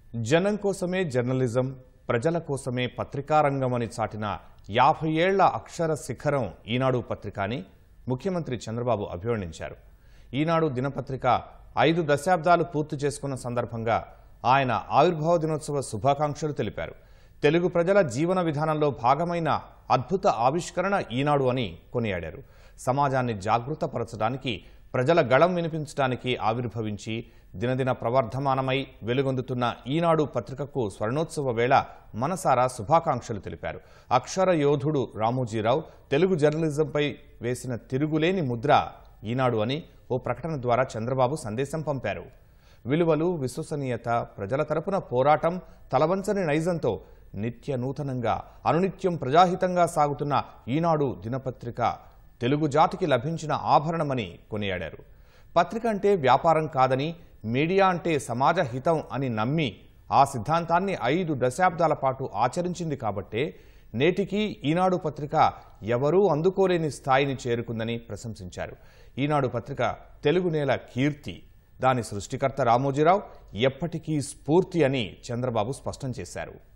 జనం కోసమే జర్నలిజం, ప్రజల కోసమే పత్రికా రంగం అని చాటిన 50 ఏళ్ల అక్షర శిఖరం ఈనాడు పత్రిక అని ముఖ్యమంత్రి చంద్రబాబు అభివర్ణించారు. ఈనాడు దినపత్రిక 5 దశాబ్దాలు పూర్తి చేసుకున్న సందర్భంగా ఆయన ఆవిర్భావ దినోత్సవ శుభాకాంక్షలు తెలిపారు. తెలుగు ప్రజల జీవన విధానంలో భాగమైన అద్భుత ఆవిష్కరణ ఈనాడు అని కొనియాడారు. సమాజాన్ని జాగృతపరచడానికి, ప్రజల గళం వినిపించడానికి ఆవిర్భవించి దినదిన ప్రవర్ధమానమై వెలుగొందుతున్న ఈనాడు పత్రికకు స్వర్ణోత్సవ వేళ మనసారా శుభాకాంక్షలు తెలిపారు. అక్షర యోధుడు రామోజీరావు తెలుగు జర్నలిజంపై వేసిన తిరుగులేని ముద్ర ఈనాడు అని ఓ ప్రకటన ద్వారా చంద్రబాబు సందేశం పంపారు. విలువలు, విశ్వసనీయత, ప్రజల తరపున పోరాటం, తలవంచని నైజంతో నిత్య నూతనంగా అనునిత్యం ప్రజాహితంగా సాగుతున్న ఈనాడు దినపత్రిక తెలుగు జాతికి లభించిన ఆభరణమని కొనియాడారు. పత్రిక అంటే వ్యాపారం కాదని, మీడియా అంటే సమాజ హితం అని నమ్మి ఆ సిద్ధాంతాన్ని 5 దశాబ్దాల పాటు ఆచరించింది కాబట్టే నేటికి ఈనాడు పత్రిక ఎవరూ అందుకోలేని స్థాయిని చేరుకుందని ప్రశంసించారు. ఈనాడు పత్రిక తెలుగు నేల కీర్తి, దాని సృష్టికర్త రామోజీరావు ఎప్పటికీ స్ఫూర్తి అని చంద్రబాబు స్పష్టం చేశారు.